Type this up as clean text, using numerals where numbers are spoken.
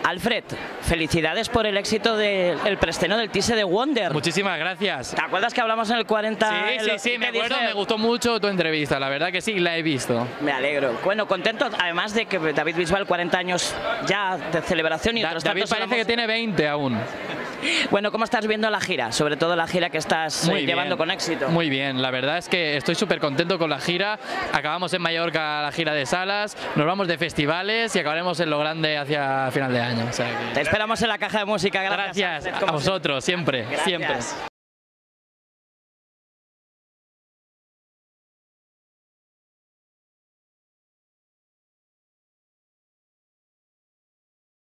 Alfred, felicidades por el éxito del preestreno del teaser de Wonder. Muchísimas gracias. ¿Te acuerdas que hablamos en el 40? Sí, me acuerdo, me gustó mucho tu entrevista, la verdad que sí, la he visto. Me alegro. Bueno, contento, además de que David Bisbal, 40 años ya de celebración y otros David tantos parece que tiene 20 aún. Bueno, ¿cómo estás viendo la gira? Sobre todo la gira que estás llevando con éxito. Muy bien, la verdad es que estoy súper contento con la gira. Acabamos en Mallorca la gira de salas, nos vamos de festivales y acabaremos en lo grande hacia final de año. O sea que... Te esperamos en la caja de música. Gracias a vosotros, siempre, Gracias. siempre.